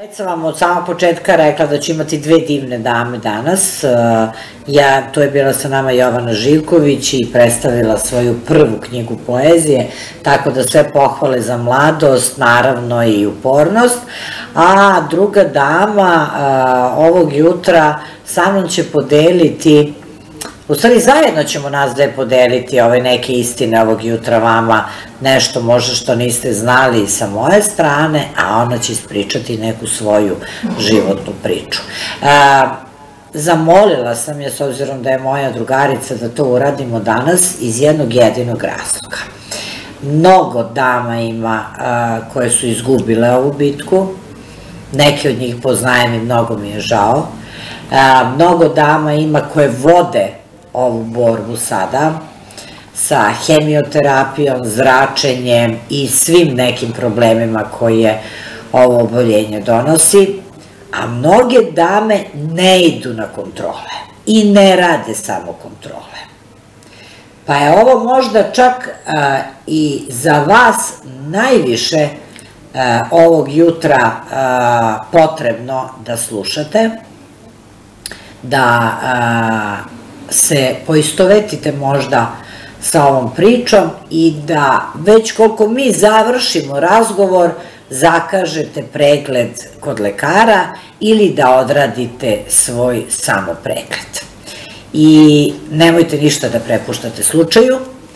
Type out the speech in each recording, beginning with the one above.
Već sam vam od samog početka rekla da ću imati dve divne dame danas. Tu je bila sa nama Jovana Živković i predstavila svoju prvu knjigu poezije, tako da sve pohvale za mladost, naravno i upornost. A druga dama ovog jutra sa mnom će podeliti, u stvari zajedno ćemo nas dve podeliti neke istine ovog jutra vama, nešto možda što niste znali sa moje strane, a ona će ispričati neku svoju životnu priču. Zamolila sam je, s obzirom da je moja drugarica, da to uradimo danas iz jednog jedinog razloga. Mnogo dama ima koje su izgubile ovu bitku, neke od njih poznajem i mnogo mi je žao. Mnogo dama ima koje vode ovu borbu sada sa hemioterapijom, zračenjem i svim nekim problemima koje ovo oboljenje donosi, a mnoge dame ne idu na kontrole i ne rade samo kontrole. Pa je ovo možda čak i za vas najviše ovog jutra potrebno da slušate, da se poistovetite možda sa ovom pričom i da već koliko mi završimo razgovor zakažete pregled kod lekara ili da odradite svoj samopregled. I nemojte ništa da prepuštate slučaju,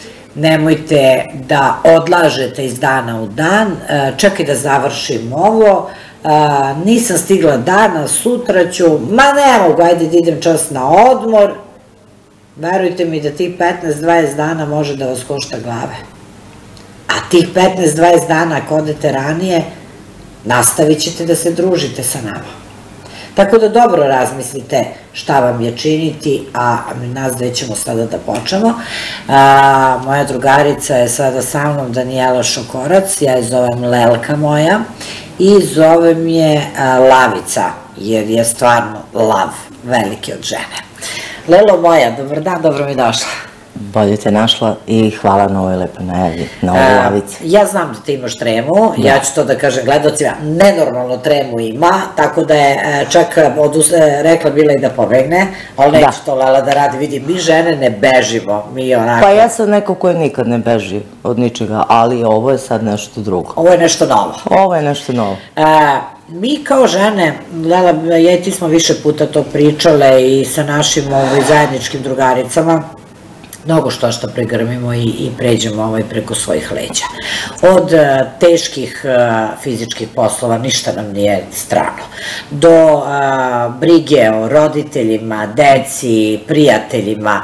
nemojte da odlažete iz dana u dan, čekaj da završim ovo, nisam stigla danas, sutra ću, ma ne mogu, ajde da idem čas na odmor. Verujte mi da tih 15-20 dana može da vas košta glave. A tih 15-20 dana ako odete ranije, nastavit ćete da se družite sa nama. Tako da dobro razmislite šta vam je činiti, a nas dve ćemo sada da počnemo. Moja drugarica je sada sa mnom, Danijela Šokorac, ja je zovem Lelka moja i zovem je Lavica, jer je stvarno lav veliki od žene. Lelo moja, dobar dan, dobro mi došla. Bolje te našla i hvala na ovoj lepoj najavi, na ovoj Lavici. Ja znam da ti imaš tremu, ja ću to da kažem gledalcima, nenormalno tremu ima, tako da je čak rekla bila i da pobegne, ali neću to Lela da radi, vidi, mi žene ne bežimo, mi onako... Pa ja sam neko koji nikad ne beži od ničega, ali ovo je sad nešto drugo. Ovo je nešto novo. Ovo je nešto novo. Mi kao žene, Lela, ja i ti smo više puta to pričale i sa našim zajedničkim drugaricama, mnogo što pregrmimo i pređemo preko svojih leđa. Od teških fizičkih poslova, ništa nam nije strano, do brige o roditeljima, deci, prijateljima.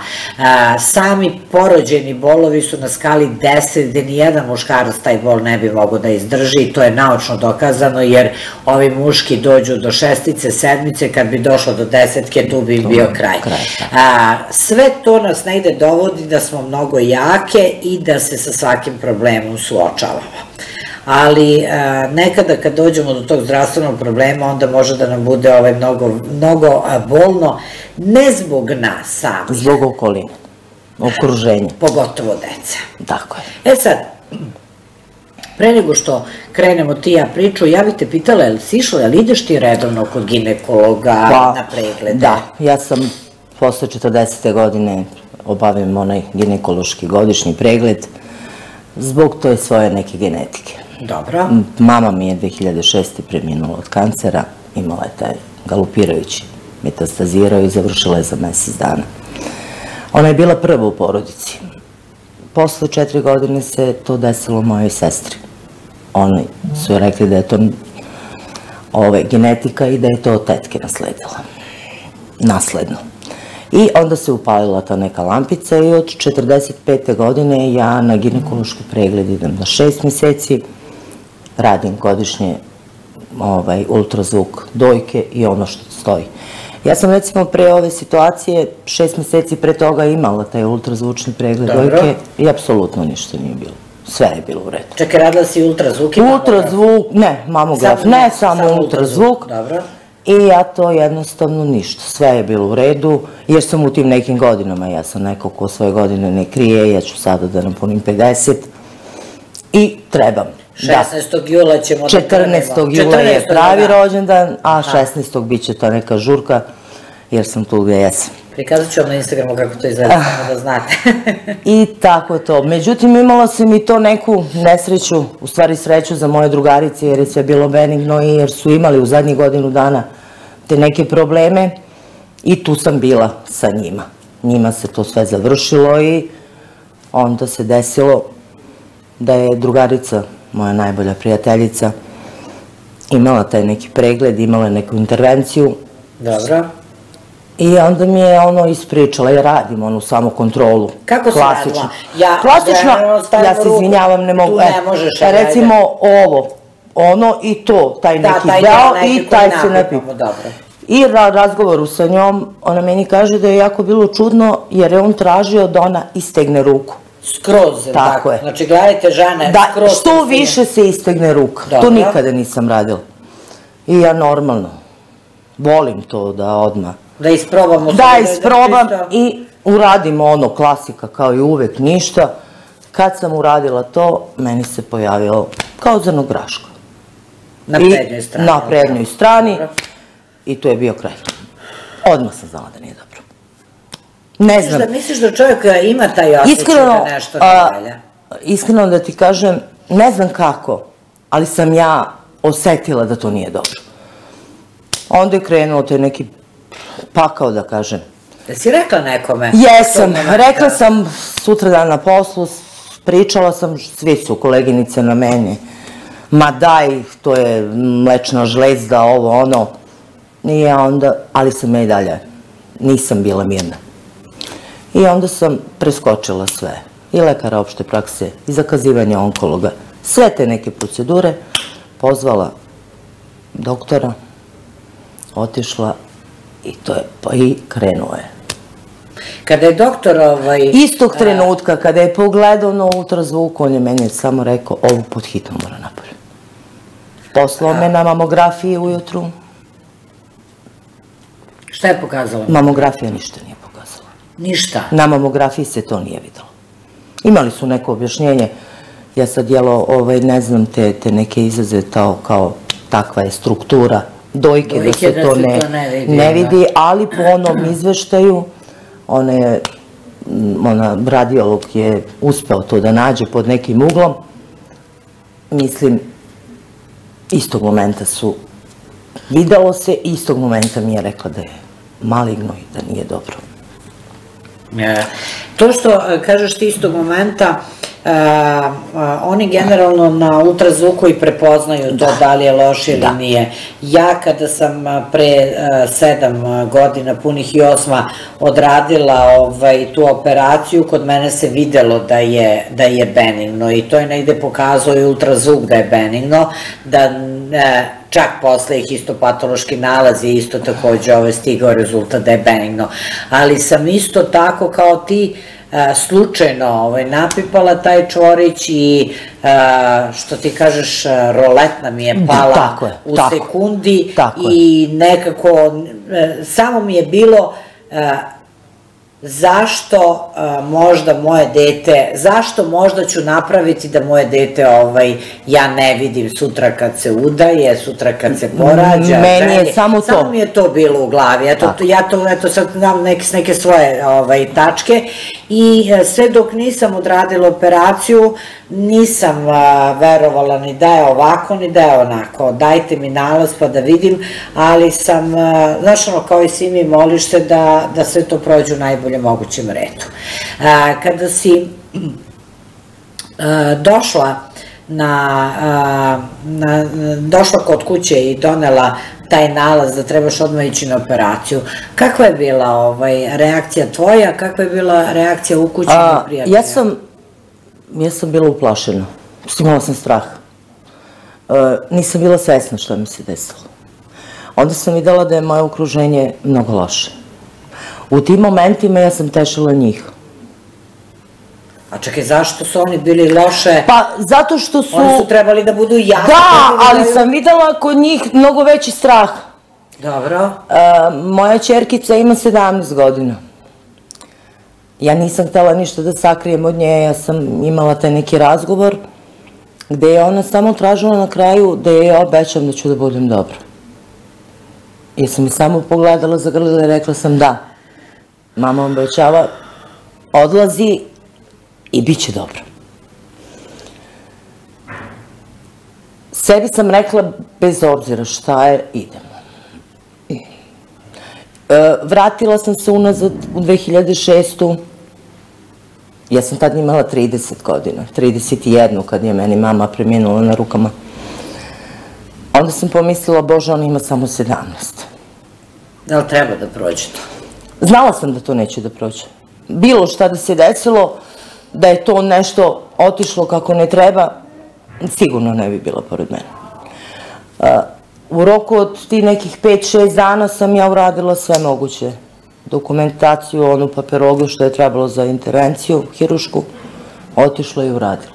Sami porođeni bolovi su na skali 10, gde nijedan muškarac taj bol ne bi mogao da izdrži i to je naučno dokazano, jer ovi muški dođu do 6, 7, kad bi došlo do 10, tu bi bio kraj. Sve to nas negde dovodi da smo mnogo jake i da se sa svakim problemom suočavamo. Ali nekada kad dođemo do tog zdravstvenog problema, onda može da nam bude mnogo bolno, ne zbog nas samih. Zbog okoline, okruženja. Pogotovo dece. Tako je. E sad, pre nego što krenemo ti ja priču, ja bih te pitala, jel si išla, jel ideš ti redovno kod ginekologa na preglede? Da, ja sam posle 40. godine obavim onaj ginekološki godišnji pregled zbog toj svoje neke genetike. Dobro. Mama mi je 2006. preminula od kancera, imala je taj galopirajući metastazirao i završila je za mesec dana. Ona je bila prva u porodici. Posle 4 godine se to desilo mojoj sestri. Oni su rekli da je to genetika i da je to od tetke nasledila. Nasledno. I onda se upalila ta neka lampica i od 45. godine ja na ginekološki pregled idem na 6 meseci, radim godišnje ultrazvuk dojke i ono što stoji. Ja sam recimo pre ove situacije 6 meseci pre toga imala taj ultrazvučni pregled dojke i apsolutno ništa nije bilo. Sve je bilo u redu. Čekaj, radila si ultrazvuk i mamograf? Ultrazvuk, ne, mamograf, ne, samo ultrazvuk. Dobro. I ja to jednostavno ništa, sve je bilo u redu, jer sam u tim nekim godinama, ja sam neko ko svoje godine ne krije, ja ću sada da napunim 50 i trebam. 16. jula ćemo da krenemo. 14. jula je pravi rođendan, a 16. bit će to neka žurka, jer sam tu gde jesam. Prikazat ću vam na Instagramu kako to izgleda, samo da znate. I tako to. Međutim, imala sam i to neku nesreću, u stvari sreću za moje drugarice, jer je sve bilo benigno i jer su imali u zadnjih godinu dana te neke probleme i tu sam bila sa njima. Njima se to sve završilo i onda se desilo da je drugarica, moja najbolja prijateljica, imala taj neki pregled, imala neku intervenciju. Dobro. I onda mi je ispričala, ja radim onu samo kontrolu. Kako si radila? Klasično, ja se izvinjavam, ne mogu. Tu ne možeš. Recimo ovo, ono i to, taj neki deo i taj se napipa. I razgovoru sa njom, ona meni kaže da je jako bilo čudno jer je on tražio da ona istegne ruku. Skroz, tako je. Znači, gledajte, žene, skroz. Da, što više se istegne ruka. To nikada nisam radila. I ja normalno volim to da odmah. Da isprobamo. Da isprobam i uradimo ono klasika kao i uvek ništa. Kad sam uradila to, meni se pojavilo kao zrno graška. Na prednjoj strani. Na prednjoj strani. I to je bio kraj. Odmah sam znala da nije dobro. Ne znam. Misliš da čovjek ima taj osjećaj da nešto ne valja? Iskreno da ti kažem, ne znam kako, ali sam ja osetila da to nije dobro. Onda je krenuo to neki pakao, da kažem. Jesi rekla nekome? Jesam, rekla sam sutradan na poslu, pričala sam, svi su koleginice na mene, ma daj, to je mlečna žlezda, ovo, ono. I ja onda, ali sam ja i dalje, nisam bila mirna. I onda sam preskočila sve, i lekara opšte prakse, i zakazivanje onkologa, sve te neke procedure, pozvala doktora, otišla i to je, pa i krenuo je. Kada je doktor Istog trenutka, kada je pogledao na ultrazvuk, on je meni samo rekao, ovu pod hitno mora napraviti. Poslao me na mamografiji ujutru. Šta je pokazala? Mamografija ništa nije pokazala. Ništa? Na mamografiji se to nije videlo. Imali su neko objašnjenje, ja sad ne znam te neke izraze kao takva je struktura dojke, da se to ne vidi, ali po onom izveštaju, radiolog je uspeo to da nađe pod nekim uglom, mislim, istog momenta su videlo se, istog momenta mi je rekla da je maligno i da nije dobro. To što kažeš ti istog momenta, oni generalno na ultrazvuku i prepoznaju to da li je loše ili nije. Ja kada sam pre 7 godina, punih i 8, odradila tu operaciju, kod mene se videlo da je benigno i to je negde pokazao i ultrazvuk da je benigno, da čak posle i histopatološki nalaz je isto takođe stigao rezultat da je benigno. Ali sam isto tako kao ti slučajno napipala taj čvorić i što ti kažeš roletna mi je pala u sekundi i nekako samo mi je bilo zašto možda moje dete, zašto možda ću napraviti da moje dete ja ne vidim sutra kad se udaje, sutra kad se porađa. Meni je samo to. Samo mi je to bilo u glavi. Ja to sad znam neke svoje tačke i sve dok nisam odradila operaciju nisam verovala ni da je ovako ni da je onako. Dajte mi nalaz pa da vidim, ali sam, znaš kao i svi mi, moliš se da sve to prođe u najboljem mogućem redu. Kada si došla kod kuće i donela taj nalaz da trebaš odmah ići na operaciju, kakva je bila reakcija tvoja, kakva je bila reakcija u kući i prijatelja? Ja sam bila uplašena, imala sam strah. Nisam bila svesna šta mi se desilo. Onda sam videla da je moje okruženje mnogo loše. U tim momentima ja sam tešila njih. A čekaj, zašto su oni bili loše? Pa, zato što su... Oni su trebali da budu jaki. Da, ali sam videla kod njih mnogo veći strah. Dobro. Moja ćerkica ima 17 godina. Ja nisam htela ništa da sakrijem od nje, ja sam imala taj neki razgovor gde je ona samo tražila na kraju da je obećam da ću da budem dobra. Jer sam mi samo pogledala, zagrlila i rekla sam da. Mama obećava, odlazi i bit će dobro. Sebi sam rekla, bez obzira šta je, idemo. Vratila sam se unazad u 2006. Ja sam tad imala 30 godina, 31 kad je meni mama preminula na rukama. Onda sam pomislila, Bože, ona ima samo 17. Da li treba da prođe to? Znala sam da to neće da prođe. Bilo šta da se desilo, da je to nešto otišlo kako ne treba, sigurno ne bi bila pored mene. U roku od ti nekih 5-6 dana sam ja uradila sve moguće. Dokumentaciju, onu papirologiju što je trebalo za intervenciju hirušku, otišla i uradila.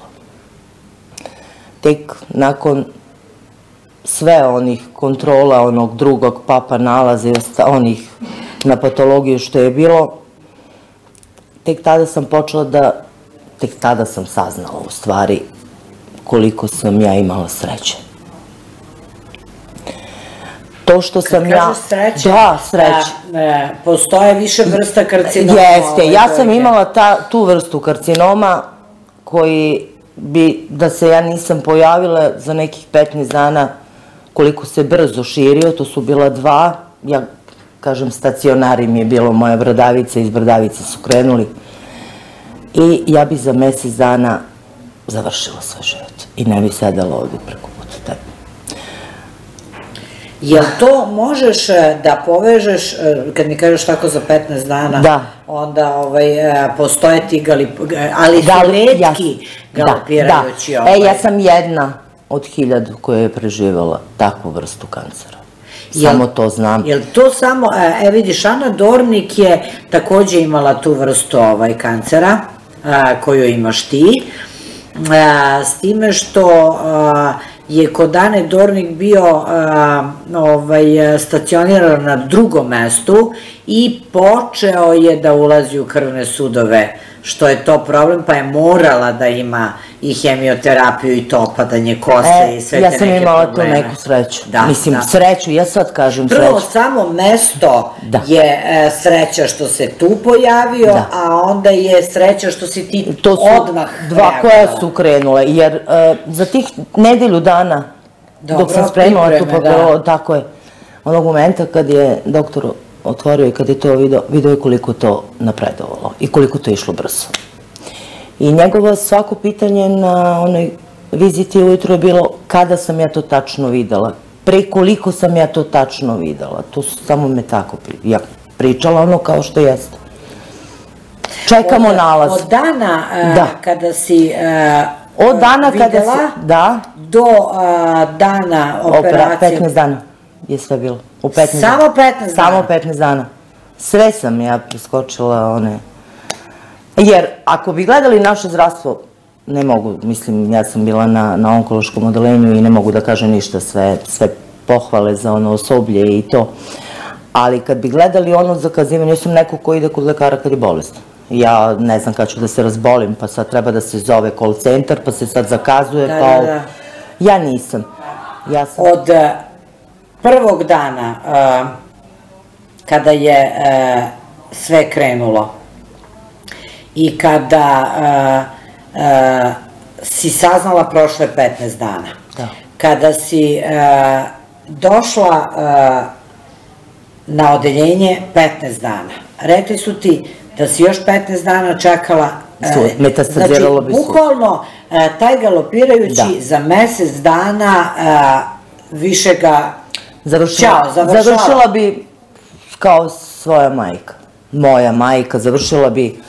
Tek nakon sve onih kontrola, onog drugog papa nalaza i onih na patologiju što je bilo, tek tada sam počela da, tek tada sam saznala u stvari koliko sam ja imala sreće. To što sam ja... Kad kažeš sreće, da, sreće. Postoje više vrsta karcinoma. Jeste, ja sam imala tu vrstu karcinoma koji bi, da se ja nisam pojavila za nekih 15 dana, koliko se brzo širio, to su bila 2, ja kažem stacionari mi je bilo, moja bradavica, iz bradavice su krenuli i ja bi za mesec dana završila svoj život i ne bi sedala ovdje preko puta tebe. Jel to možeš da povežeš, kad mi kažeš tako za 15 dana, onda postoje ti ali su retki galopirajući? Ja sam jedna od 1000 koja je preživjela takvu vrstu kancera. Samo to znam. Jel to samo, vidiš, Ana Dornik je takođe imala tu vrstu kancera koju imaš ti, s time što je kod Ane Dornik bio stacioniran na drugom mestu i počeo je da ulazi u krvne sudove, što je to problem, pa je morala da ima i hemioterapiju i to opadanje koste i sve te neke probleme. Ja sam imala tu neku sreću. Mislim, sreću, ja sad kažem sreću. Prvo, samo mesto je sreća što se tu pojavio, a onda je sreća što si ti odmah reagovala. Dva koja su krenule, jer za tih nedelju dana, dok sam spremila tu papirologiju, tako je, onog momenta kad je doktor otvorio i kad je to video je koliko to napredovalo i koliko to išlo brzo. I njegovo svako pitanje na onoj viziti ujutro je bilo kada sam ja to tačno videla, pre koliko sam ja to tačno videla. To su samo me tako pričala ono kao što jeste. Čekamo nalaz. Od dana kada si videla do dana operacije... 15 dana je sve bilo. Samo 15 dana? Samo 15 dana. Sve sam ja preskočila one... Jer ako bi gledali naše zdravstvo, ne mogu, mislim, ja sam bila na onkološkom odelenju i ne mogu da kažem ništa, sve pohvale za ono osoblje i to. Ali kad bi gledali ono zakazivanje, ja sam neko ko ide kod lekara kad je bolestan. Ja ne znam kad ću da se razbolim, pa sad treba da se zove call centar, pa se sad zakazuje kao... Ja nisam. Od prvog dana kada je sve krenulo i kada si saznala prošle 15 dana, kada si došla na odeljenje 15 dana, rekli su ti da si još 15 dana čekala, znači bukvalno taj galopirajući za mesec dana više ga završila bi kao svoja majka, moja majka, završila bi,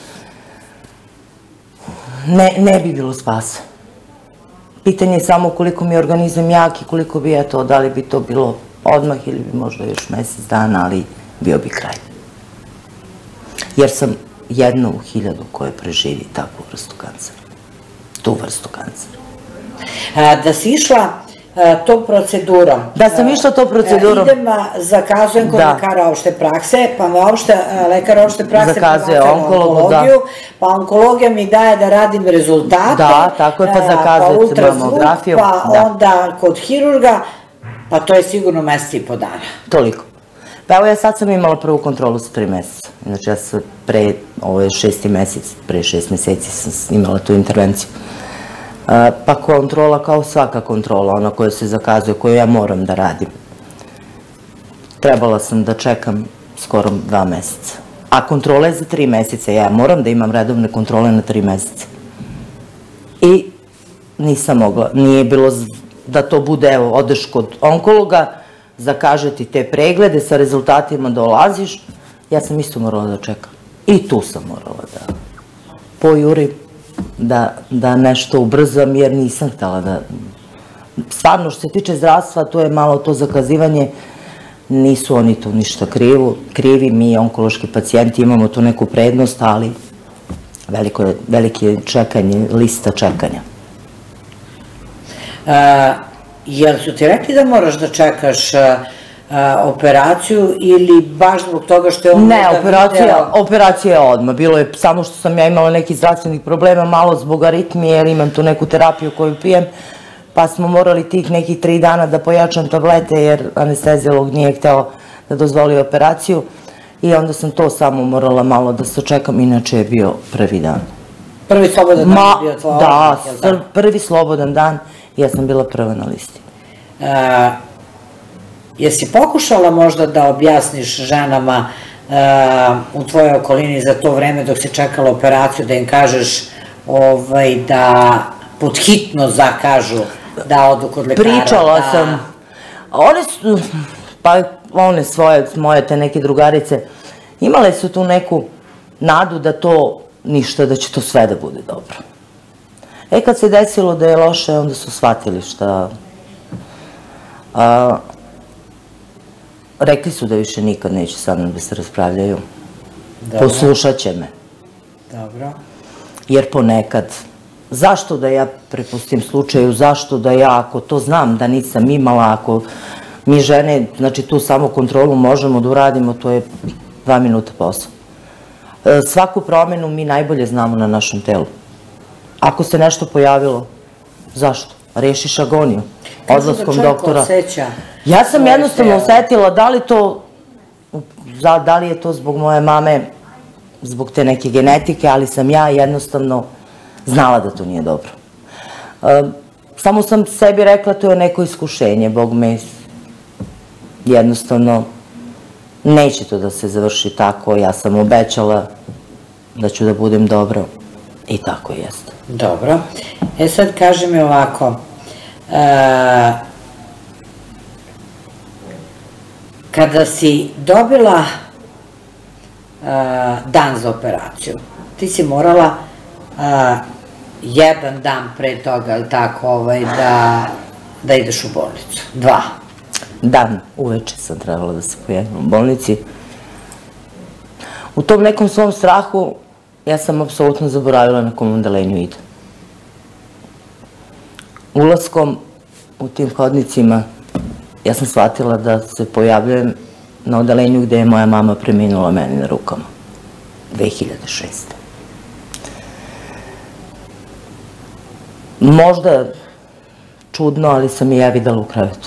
ne bi bilo spasa. Pitanje je samo koliko mi je organizam jak i koliko bi to, da li bi to bilo odmah ili bi možda još mesec dana, ali bio bi kraj. Jer sam jedna u 1000 koja preživi takvu vrstu kancera. Tu vrstu kancera. Da si išla tom procedurom. Da sam išla tom procedurom. Idem, zakazujem kod lekara opšte prakse, pa me lekar opšte prakse zakazuje onkologiju, pa onkologija mi daje da radim rezultate. Da, tako je, pa zakazuje mamografiju. Pa onda kod hirurga, pa to je sigurno mesec i po dana. Toliko. Pa evo ja sad sam imala prvu kontrolu sa 3 meseca. Znači ja sam ovo je 6. mesec, pre 6 meseci sam imala tu intervenciju. Pa kontrola kao svaka kontrola, ona koja se zakazuje, koju ja moram da radim. Trebala sam da čekam skoro 2 meseca. A kontrola je za 3 meseca, ja moram da imam redovne kontrole na 3 meseca. I nisam mogla, nije bilo da to bude, evo, odeš kod onkologa, zakaže ti te preglede, sa rezultatima dolaziš, ja sam isto morala da čekam. I tu sam morala da pojurim, da nešto ubrzam, jer nisam htjela da... Stvarno, što se tiče zdravstva, to je malo to zakazivanje, nisu oni tu ništa krivi, mi onkološki pacijenti imamo tu neku prednost, ali veliko je čekanje, lista čekanja. Jel su ti rekli da moraš da čekaš operaciju ili baš zbog toga što je on... Ne, operacija je odmah. Bilo je samo što sam ja imala nekih zdravstvenih problema, malo zbog aritmije, jer imam tu neku terapiju koju pijem, pa smo morali tih nekih 3 dana da pojačam tablete, jer anestezijolog nije hteo da dozvoli operaciju i onda sam to samo morala malo da se čekam, inače je bio prvi dan. Prvi slobodan dan je bio tvoj odmah, jel' tako? Da, prvi slobodan dan i ja sam bila prva na listi. Jesi pokušala možda da objasniš ženama u tvojoj okolini za to vreme dok se čekala operaciju, da im kažeš da podhitno zakažu da odu kod lekara? Pričala sam. One su, pa one svoje, moje te neke drugarice, imale su tu neku nadu da to ništa, da će to sve da bude dobro. Kad se desilo da je loše, onda su shvatili šta... Rekli su da više nikad neće sa mnom da se raspravljaju. Poslušat će me. Dobro. Jer ponekad, zašto da ja prepustim slučaju, zašto da ja, ako to znam da nisam imala, ako mi žene, znači tu samo kontrolu možemo da uradimo, to je 2 minuta posao. Svaku promenu mi najbolje znamo na našem telu. Ako se nešto pojavilo, zašto? Rešiš agoniju. Odlaskom doktora. Ja sam jednostavno osetila da li je to zbog moje mame, zbog te neke genetike, ali sam ja jednostavno znala da to nije dobro. Samo sam sebi rekla to je neko iskušenje, Bog me jednostavno neće to da se završi tako, ja sam obećala da ću da budem dobro i tako jeste. Dobro. Sad kaži mi ovako, kada si dobila dan za operaciju, ti si morala 1 dan pre toga, ali tako, da ideš u bolnicu. 2. Dan, uveče sam trebala da se pojavim u bolnici. U tom nekom svom strahu ja sam apsolutno zaboravila na kom odelenju idem. Ulaskom u tim hodnicima ja sam shvatila da se pojavljujem na odelenju gde je moja mama preminula meni na rukama. 2006. Možda čudno, ali sam i ja videla u krevetu.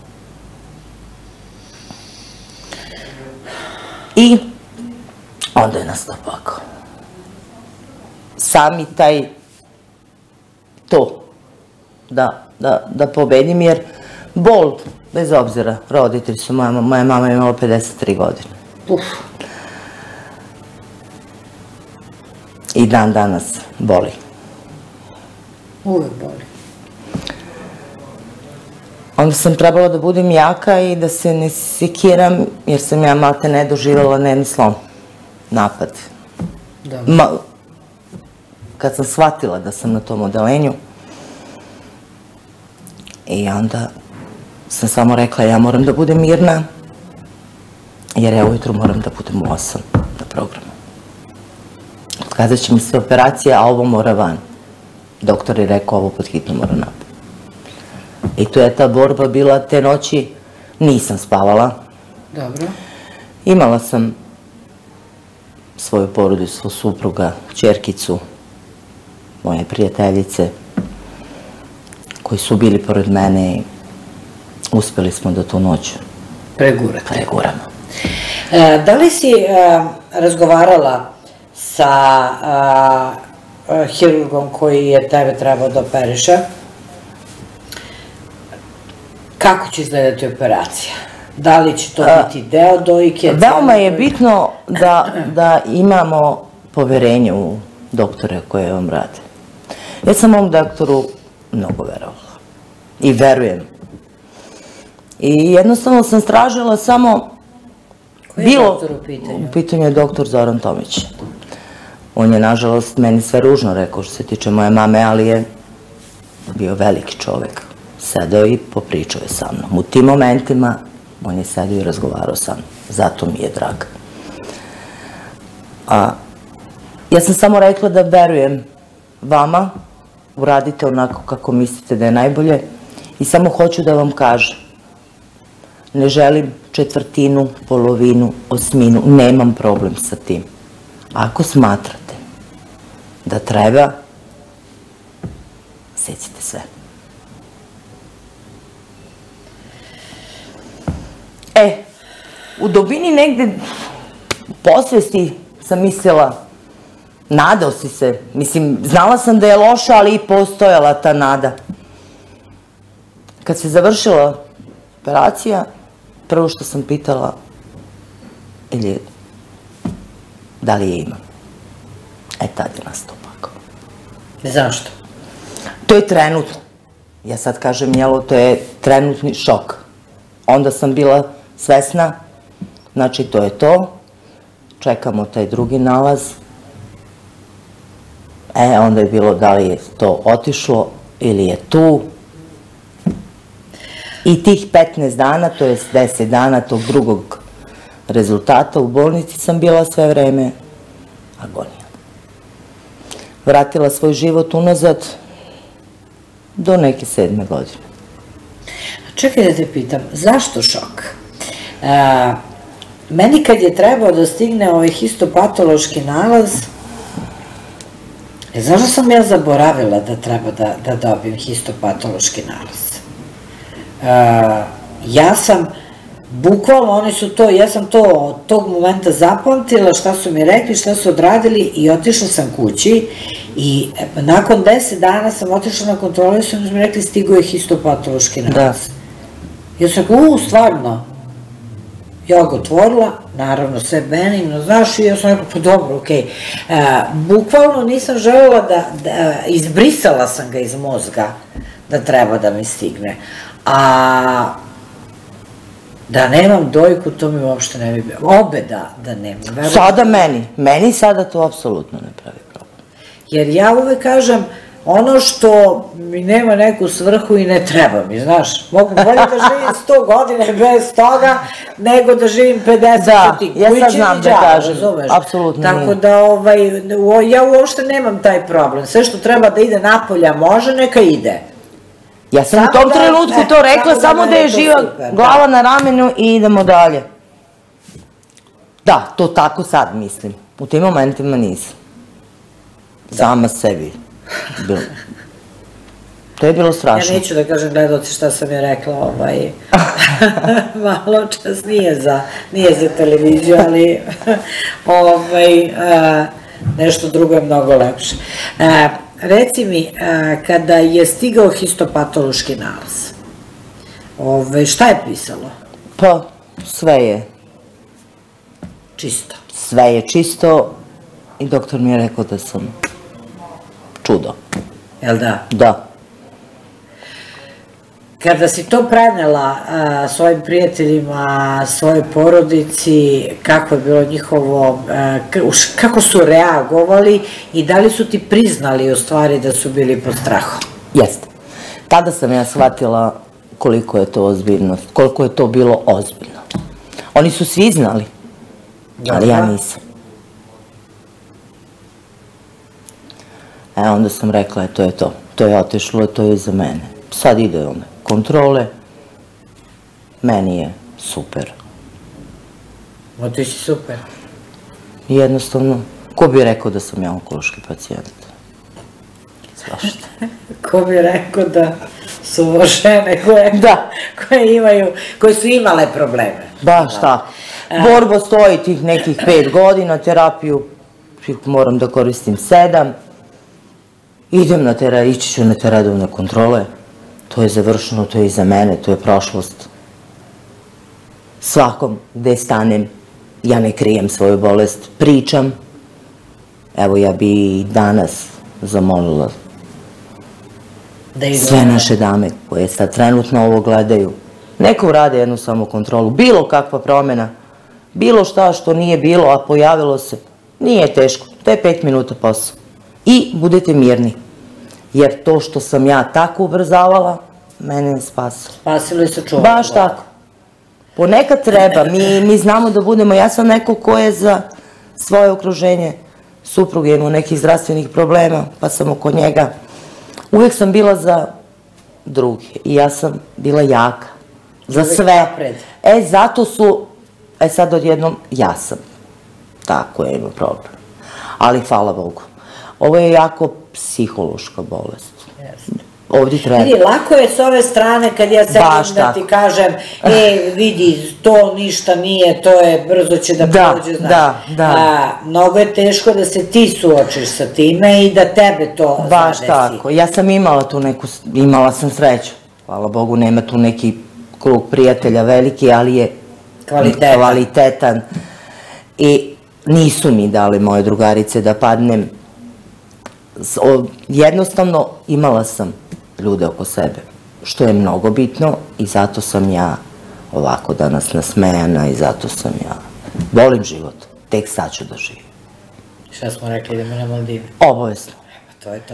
I onda je nastao pakao. Sami taj to da pobedim, jer bol, bez obzira, roditelji su, moja mama je imala 53 godine. I dan danas boli. Uvek boli. Onda sam trebala da budem jaka i da se ne sekiram, jer sam ja malte ne doživjela nervni slom, napad. Kad sam shvatila da sam na tom odelenju, i onda sam samo rekla ja moram da budem mirna, jer ja ujutru moram da budem u 8 na programu. Otkazat će mi se operacija, a ovo mora van. Doktor je rekao ovo pod hitno mora napad. I tu je ta borba bila te noći, nisam spavala. Dobro. Imala sam svoju porodicu, svoju supruga, ćerkicu, moje prijateljice, koji su bili pored mene i uspeli smo da tu noć preguramo. Da li si razgovarala sa hirurgom koji je tebe trebao da operiše? Kako će izgledati operacija? Da li će to biti deo dojke? Veoma je bitno da imamo poverenje u doktore koje vam rade. Ja sam ovom doktoru mnogo verovala. I verujem. I jednostavno sam stražila samo... Koji je doktor u pitanju? U pitanju je doktor Zoran Tomić. On je, nažalost, meni sve ružno rekao što se tiče moje mame, ali je bio veliki čovek. Sedeo i popričao je sa mnom. U tim momentima on je sedeo i razgovarao sa mnom. Zato mi je drag. Ja sam samo rekla da verujem vama, uradite onako kako mislite da je najbolje i samo hoću da vam kažem, ne želim četvrtinu, polovinu, osminu, nemam problem sa tim. Ako smatrate da treba, secite sve. U dubini negde posvesti sam mislila, nadao si se, mislim, znala sam da je loša, ali i postojala ta nada. Kad se završila operacija, prvo što sam pitala, da li je imam? Tad je nastao pakao. Zašto? To je trenutno. Ja sad kažem, jelo, to je trenutni šok. Onda sam bila svesna, znači to je to, čekamo taj drugi nalaz. Onda je bilo da li je to otišlo ili je tu. I tih 15 dana, to je 10 dana tog drugog rezultata u bolnici sam bila sve vreme agonija. Vratila svoj život unazad do neke 7. godine. Čekaj da te pitam, zašto šok? Meni kad je trebao da stigne ovaj histopatološki nalaz, zašto sam ja zaboravila da treba da dobijem histopatološki nalaz? Ja sam, bukvalno oni su to, ja sam to od tog momenta zapamtila, šta su mi rekli, šta su odradili i otišla sam kući i nakon 10 dana sam otišla na kontrolu i su mi rekli stigo je histopatološki nalaz. Ja sam rekao, stvarno? Ja ga otvorila, naravno sve benigno, znaš, i ja sam rekao, pa dobro, okej. Bukvalno nisam želela izbrisala sam ga iz mozga da treba da mi stigne. A da nemam dojku, to mi uopšte ne bi bilo. Obe da nemam. Sada meni sada to apsolutno ne pravi problem. Jer ja uvek kažem, ono što mi nema neku svrhu i ne treba mi, znaš, mogu bolje da živim 100 godine bez toga, nego da živim 50. Da, ja sad znam da kažem, apsolutno nije. Tako da, ja uopšte nemam taj problem, sve što treba da ide napolja može, neka ide. Ja sam u tom trenutku to rekla, samo da je živa glava na ramenu i idemo dalje. Da, to tako sad mislim, u tim momentima nisam. Sama sebi. To je bilo strašno. Ja neću da kažem gledalci šta sam je rekla, malo čas nije za televiziju, ali nešto drugo je mnogo lepše. Reci mi, kada je stigao histopatološki nalaz, šta je pisalo? Pa, sve je. Čisto? Sve je čisto i doktor mi je rekao da sam čudo. Jel da? Da. Kada si to prenela svojim prijateljima, svojoj porodici, kako je bilo njihovo, kako su reagovali i da li su ti priznali u stvari da su bili pod strahom? Jeste. Tada sam ja shvatila koliko je to ozbiljnost, koliko je to bilo ozbiljno. Oni su svi znali, ali ja nisam. Onda sam rekla, to je to. To je otišlo, to je za mene. Sad ide kontrole, meni je super. O, ti si super. Jednostavno, ko bi rekao da sam ja onkološki pacijent? Svašta. Ko bi rekao da su ovo žene koje su imale probleme. Baš tako. Borba stoji tih nekih 5 godina, terapiju moram da koristim 7. Ići ću na te redovne kontrole. To je završeno, to je iza mene, to je prošlost. Svakom gde stanem, ja ne krijem svoju bolest, pričam. Evo, ja bi danas zamolila sve naše dame koje sad trenutno ovo gledaju, neka urade jednu samokontrolu, bilo kakva promjena, bilo šta što nije bilo, a pojavilo se, nije teško, to je 5 minuta posao. I budete mirni, jer to što sam ja tako ubrzavala, mene je spasilo. Spasilo i sačuvalo. Baš tako. Ponekad treba, mi znamo da budemo, ja sam neko ko je za svoje okruženje, suprug je imao nekih zdravstvenih problema, pa sam oko njega. Uvijek sam bila za druge i ja sam bila jaka. Za sve. Zato su, sad odjednom, ja sam. Tako je, ima problem. Ali hvala Bogu. Ovo je jako psihološka bolest. Ovdje treba. Vidi, lako je s ove strane kad ja sedim da ti kažem, vidi, to ništa nije, to je, brzo će da prođe, znaš. Mnogo je teško da se ti suočiš sa time i da tebe to zadesi. Baš tako. Ja sam imala tu neku, imala sam sreću. Hvala Bogu, nema tu neki krug prijatelja veliki, ali je kvalitetan. I nisu mi dali moje drugarice da padnem. Jednostavno, imala sam ljude oko sebe, što je mnogo bitno i zato sam ja ovako danas nasmejana i zato sam ja, volim život, tek sad ću da živim. Šta smo rekli, idemo na Maldive? Obavezno. To je to.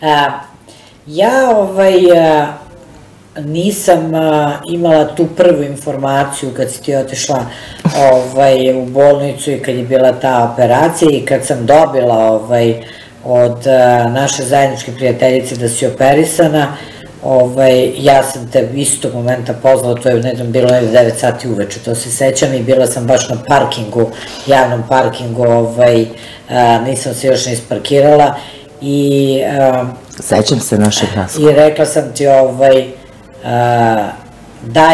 Ja nisam imala tu prvu informaciju kad si ti otišla u bolnicu i kad je bila ta operacija i kad sam dobila od naše zajedničke prijateljice da si operisana, ja sam te istog momenta pozvala, to je bilo 9 sati uveče, to se sećam i bila sam baš na parkingu, javnom parkingu, nisam se još ne isparkirala i sećam se našeg razgovora i rekla sam ti daj,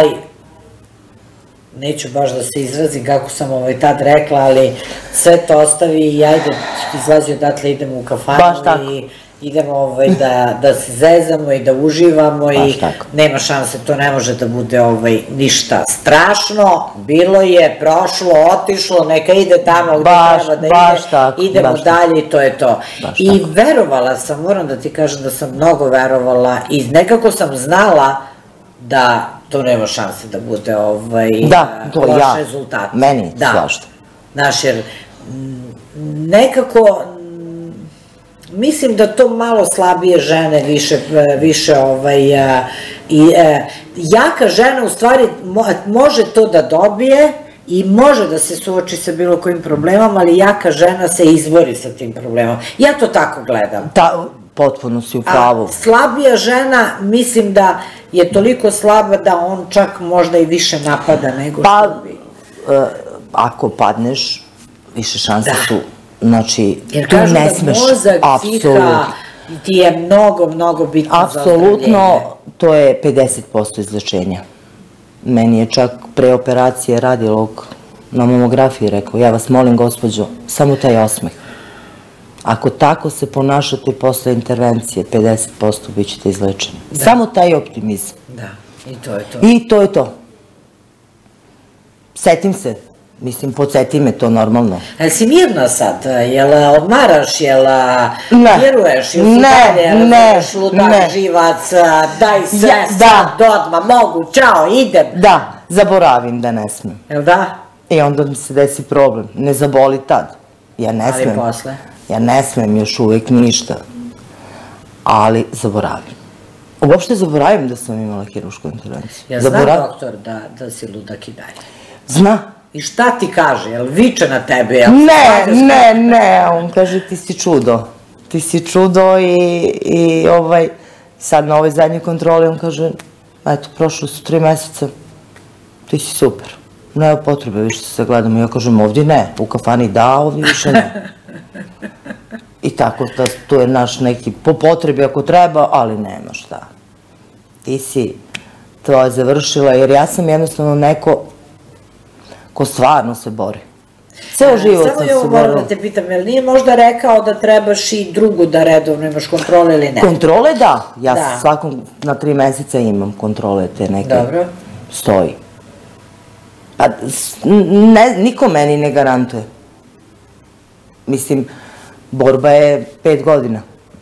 neću baš da se izrazim kako sam tad rekla, ali sve to ostavi i ajde, izlazi odatle, idemo u kafanu i idemo da se zezamo i da uživamo i nema šanse, to ne može da bude ništa strašno, bilo je, prošlo, otišlo, neka ide tamo gde treba da ide, idemo dalje i to je to. I verovala sam, moram da ti kažem da sam mnogo verovala i nekako sam znala da to nema šanse da bude loš rezultat. Meni, svašta. Znaš, jer nekako mislim da to malo slabije žene više jaka žena u stvari može to da dobije i može da se suoči sa bilo kojim problemom, ali jaka žena se izbori sa tim problemom. Ja to tako gledam. Potpuno si u pravu. Slabija žena, mislim da je toliko slaba da on čak možda i više napada nego što bi. Ako padneš, više šanse su, znači, tu ne smeš, apsolutno. Ti je mnogo, mnogo bitno za ozdravljenje. Apsolutno, to je 50% izlečenja. Meni je čak pre operacije radiolog na mamografiji rekao, ja vas molim, gospođo, samo taj osmeh. Ako tako se ponašate posle intervencije, 50% bit ćete izlečeni. Samo taj optimizam. Da, i to je to. I to je to. Setim se, mislim, podsjeti me to normalno. Jel si mirna sad? Jel odmaraš? Jel vjeruješ? Jel su dalje? Razumeš, ludak, živac, daj sve, sad, odmah, mogu, čao, idem. Da, zaboravim da ne smem. Jel da? I onda mi se desi problem, ne zaboli tad. Ja ne smem. Ali posle? Ja ne smem još uvijek ništa, ali zaboravim. Uopšte zaboravim da sam imala hirušku intervenciju. Ja zna doktor da si ludak i dalje? Zna. I šta ti kaže? Jel viče na tebe? Ne, on kaže ti si čudo. Ti si čudo i sad na ovoj zadnjoj kontroli on kaže eto, prošlo su 3 meseca, ti si super. Nema potrebe više se gledamo. Ja kažem, ovdje ne, u kafani da, ovdje više ne. I tako, to je naš neki, po potrebi ako treba, ali nema šta. Ti si to završila, jer ja sam jednostavno neko ko stvarno se bori. Ceo život sam se borila. Samo moram da te pitam, jel nije možda rekao da trebaš i drugu da redovno imaš kontrole ili ne? Kontrole da, ja svakom na 3 meseca imam kontrole te neke. Dobro. Stoji. Pa niko meni ne garantuje. Mislim, borba je 5 godina.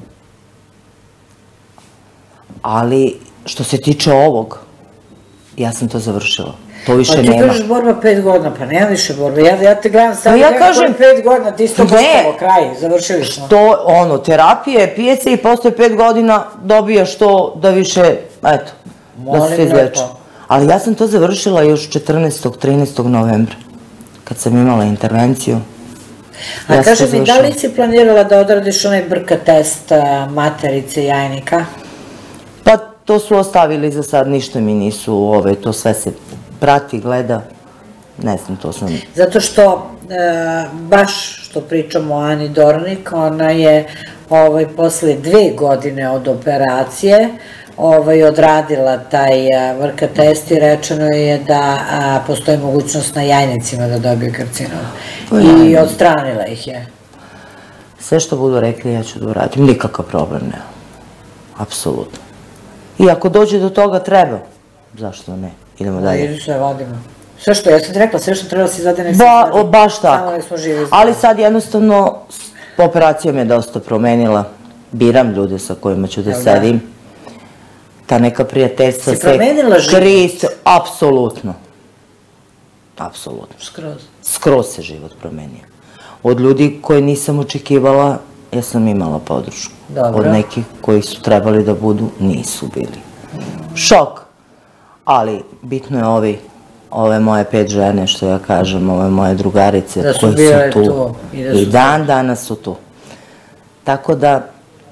Ali, što se tiče ovog, ja sam to završila. To više nema. Pa ti kažeš borba 5 godina, pa nema više borba. Ja te gledam sad, ja kažem 5 godina, ti isto postalo kraj, završili smo. To, terapije, pije se i posle 5 godina dobijaš to da više, eto, da se izleče. Ali ja sam to završila još 14. 13. novembra, kad sam imala intervenciju. A kaži mi, da li si planirala da odradiš onaj brka test materice jajnika? Pa to su ostavili za sad, ništa mi nisu, to sve se prati, gleda, ne znam, to sam... Zato što, baš što pričamo o Ani Dornik, ona je posle 2 godine od operacije odradila taj vrka test i rečeno je da postoji mogućnost na jajnicima da dobije karcinom. I odstranila ih je. Sve što budu rekli ja ću da uradim, nikakav problem nema. Apsolutno. I ako dođe do toga treba, zašto ne? Idemo dalje. Idi sve, vadimo. Sve što, ja sam ti rekla, sve što treba si izvade nek se izvade. Baš tako. Ali sad jednostavno, operacija me je dosta promenila. Biram ljude sa kojima ću da sedim. Ta neka prijateljstva se... Si promenila život? Apsolutno. Apsolutno. Skroz? Skroz se život promenio. Od ljudi koje nisam očekivala, ja sam imala podršku. Od nekih koji su trebali da budu, nisu bili. Šok. Ali bitno je ove moje 5 žene, što ja kažem, ove moje drugarice koje su tu. I dan danas su tu. Tako da,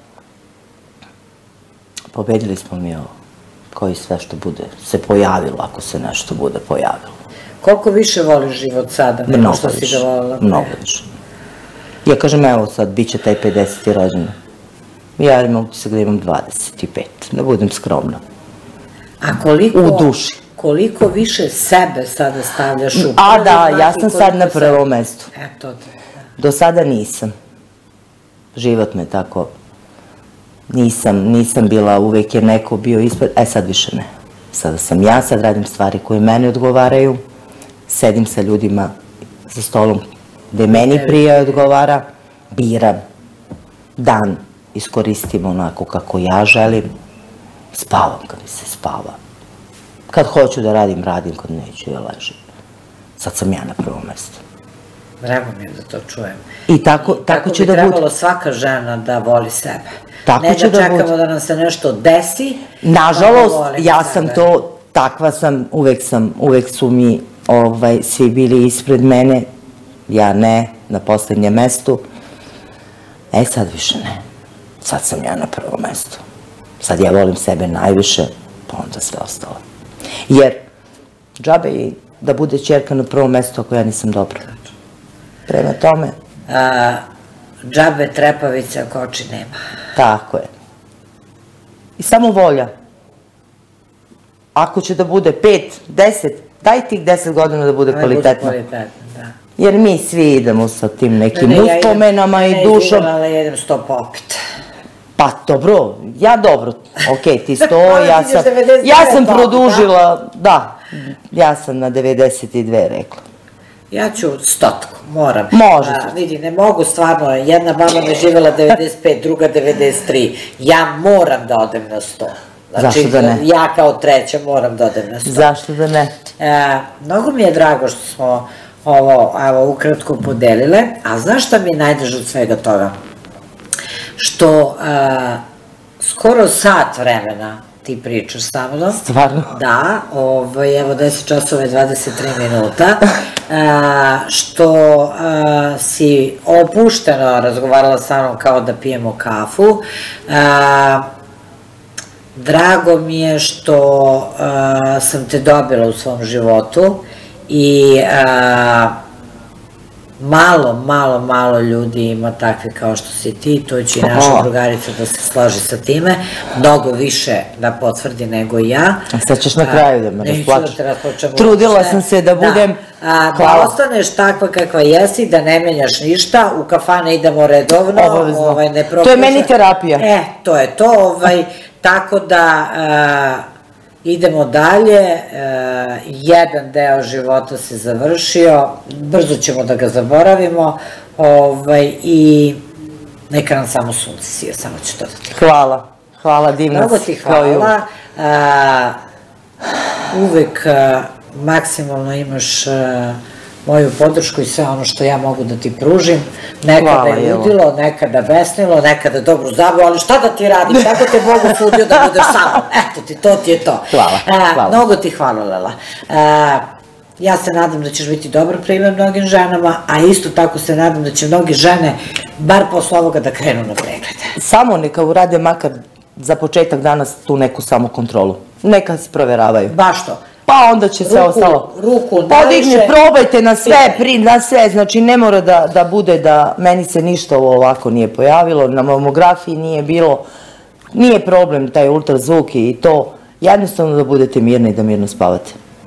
pobedili smo mi ovo. Koji sve što bude se pojavilo, ako se nešto bude pojavilo. Koliko više voliš život sada, nego što si ga volila? Mnogo više. Ja kažem, evo sad, bit će taj 50. rođendan. Ja imam utisak da imam 25, da budem skromna. A koliko više sebe sada stavljaš u prvi? A da, ja sam sad na prvom mestu. Eto. Do sada nisam. Život me tako... Nisam bila, uvek je neko bio ispred, sad više ne. Sada sam ja, sad radim stvari koje meni odgovaraju, sedim sa ljudima za stolom gde meni prije odgovara, biram, dan iskoristim onako kako ja želim, spavam kad mi se spava. Kad hoću da radim, radim, kad neću ja ležim. Sad sam ja na prvom mestu. Drago mi je da to čujem. I tako će da bude. Tako bi trebalo svaka žena da voli sebe. Ne da čekamo da nam se nešto desi. Nažalost, ja sam to, takva sam, uvek su mi svi bili ispred mene, ja ne, na poslednjem mestu. Sad više ne. Sad sam ja na prvom mestu. Sad ja volim sebe najviše, pa onda sve ostalo. Jer džabe je da bude ćerka na prvom mestu ako ja nisam dobra. Prema tome... Džabe trepavice ako oči nema. Tako je. I samo volja. Ako će da bude 5, 10, daj tih 10 godina da bude kvalitetno. Jer mi svi idemo sa tim nekim uspomenama i dušom. Ne, ali jedem 100 popit. Pa dobro, ja dobro, okej, ti 100, ja sam produžila, da, ja sam na 92 rekla. Ja ću 100, moram. Možete. Vidi, ne mogu stvarno, jedna baba me živjela 95, druga 93. Ja moram da odem na 100. Zašto da ne? Ja kao treća moram da odem na 100. Zašto da ne? Mnogo mi je drago što smo ovo ukratko podelile, a znaš šta mi je najdraže od svega toga? Što skoro sat vremena ti pričaš sa mnom. Stvarno? Da, evo 10 časova i 23 minuta, što si opušteno razgovarala sa mnom kao da pijemo kafu. drago mi je što sam te dobila u svom životu i malo ljudi ima takve kao što si ti, to će i naša drugarica da se složi sa time, mnogo više da potvrdi nego ja. Sad ćeš na kraju da me rasplačeš. Neću da te rasplačem. Trudila sam se da budem... Da ostaneš takva kakva jesi, da ne menjaš ništa, u kafane idemo redovno. Obavezno. To je meni terapija. To je to, tako da idemo dalje, jedan deo života se završio, brzo ćemo da ga zaboravimo i neka nam samo sunce sije, samo ću to da ti kažem. Hvala, divna. Mnogo ti hvala, uvek maksimalno imaš moju podršku i sve ono što ja mogu da ti pružim, nekada je ludilo, nekada besnilo, nekada dobru zabavu, ali šta da ti radim, tako te Bogu sudio da budeš samo, eto ti, to ti je to. Hvala. Mnogo ti hvala, Lela. Ja se nadam da ćeš biti dobar primer mnogim ženama, a isto tako se nadam da će mnogi žene, bar posle ovoga, da krenu na preglede. Samo neka urade makar za početak danas tu neku samokontrolu. Neka se proveravaju. Baš to. Pa onda će sve ostalo. Ruku podigni, probajte na sve, znači ne mora da bude da meni se ništa ovako nije pojavilo, na mamografiji nije bilo, nije problem taj ultrazvuk i to, jednostavno da budete mirni i da mirno spavate.